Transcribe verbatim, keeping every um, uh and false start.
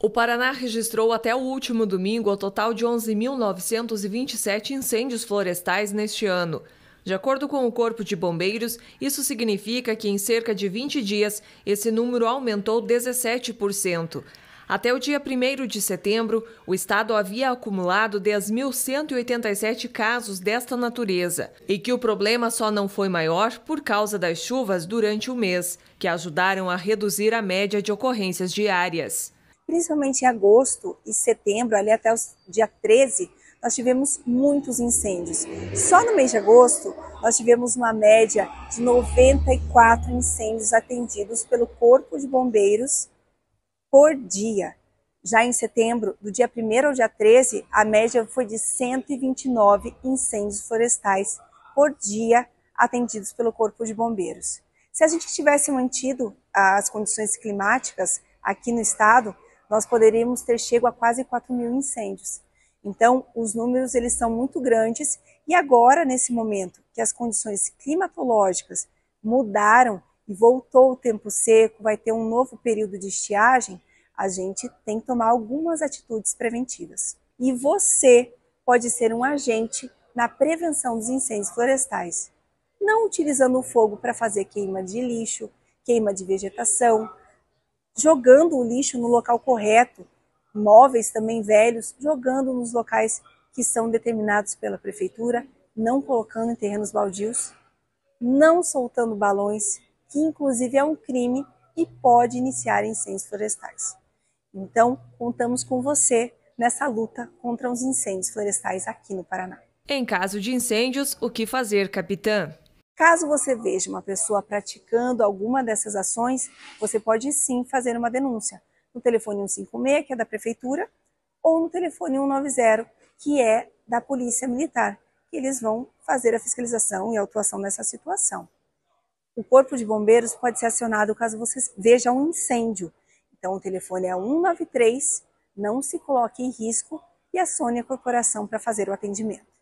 O Paraná registrou até o último domingo o total de onze mil novecentos e vinte e sete incêndios florestais neste ano. De acordo com o Corpo de Bombeiros, isso significa que em cerca de vinte dias esse número aumentou dezessete por cento. Até o dia primeiro de setembro, o estado havia acumulado dez mil cento e oitenta e sete casos desta natureza e que o problema só não foi maior por causa das chuvas durante o mês, que ajudaram a reduzir a média de ocorrências diárias. Principalmente em agosto e setembro, ali até o dia treze, nós tivemos muitos incêndios. Só no mês de agosto, nós tivemos uma média de noventa e quatro incêndios atendidos pelo Corpo de Bombeiros por dia. Já em setembro, do dia primeiro ao dia treze, a média foi de cento e vinte e nove incêndios florestais por dia atendidos pelo Corpo de Bombeiros. Se a gente tivesse mantido as condições climáticas aqui no estado, nós poderíamos ter chego a quase quatro mil incêndios. Então, os números eles são muito grandes e agora, nesse momento, que as condições climatológicas mudaram e voltou o tempo seco, vai ter um novo período de estiagem, a gente tem que tomar algumas atitudes preventivas. E você pode ser um agente na prevenção dos incêndios florestais, não utilizando o fogo para fazer queima de lixo, queima de vegetação, jogando o lixo no local correto, móveis também velhos, jogando nos locais que são determinados pela prefeitura, não colocando em terrenos baldios, não soltando balões, que inclusive é um crime e pode iniciar incêndios florestais. Então, contamos com você nessa luta contra os incêndios florestais aqui no Paraná. Em caso de incêndios, o que fazer, capitã? Caso você veja uma pessoa praticando alguma dessas ações, você pode sim fazer uma denúncia no telefone cento e cinquenta e seis, que é da prefeitura, ou no telefone cento e noventa, que é da Polícia Militar, que eles vão fazer a fiscalização e a autuação nessa situação. O Corpo de Bombeiros pode ser acionado caso você veja um incêndio. Então o telefone é cento e noventa e três, não se coloque em risco e acione a corporação para fazer o atendimento.